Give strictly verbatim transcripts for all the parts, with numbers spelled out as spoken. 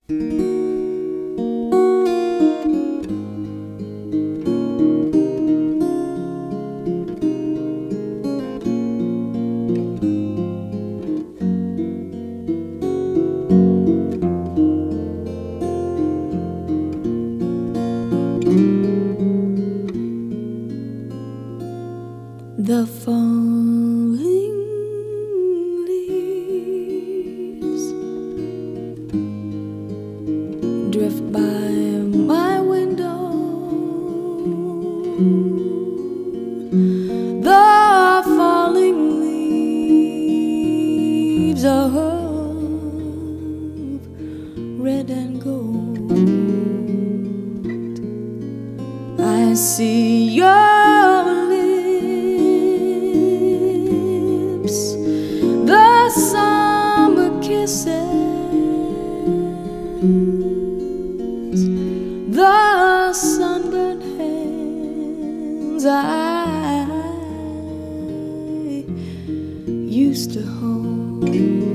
The falling leaves drift by my window. The falling leaves are of red and gold. I see your the summer kisses, the sunburned hands I used to hold.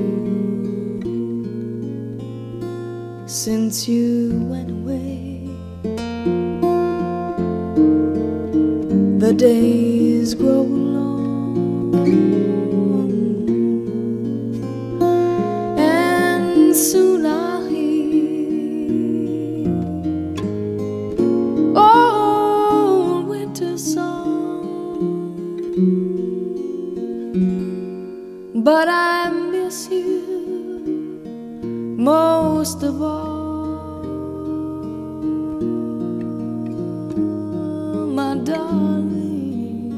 Since you went away, the days grow long, soon I'll hear old winter song. But I miss you most of all, my darling.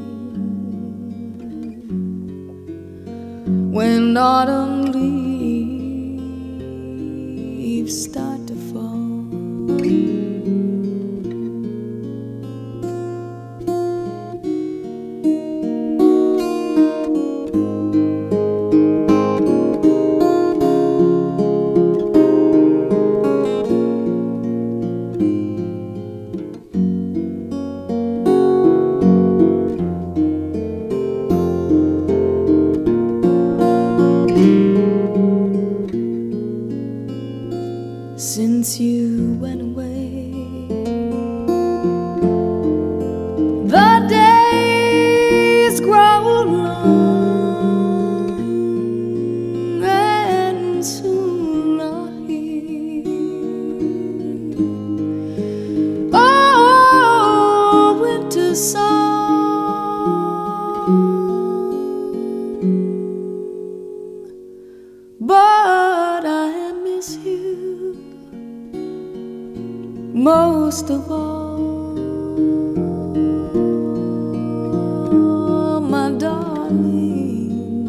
When autumn leaves start to fall, since you went away, the days grow long, and soon I'll hear oh, winter song. But I miss you most of all, my darling.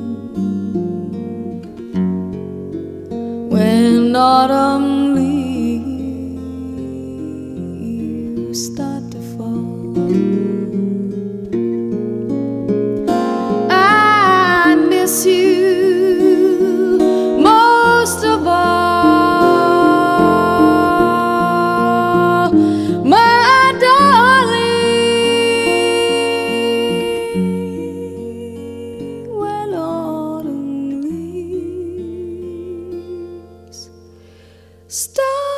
When autumn leaves start to fall, I miss you most of all, my darling. When autumn leaves start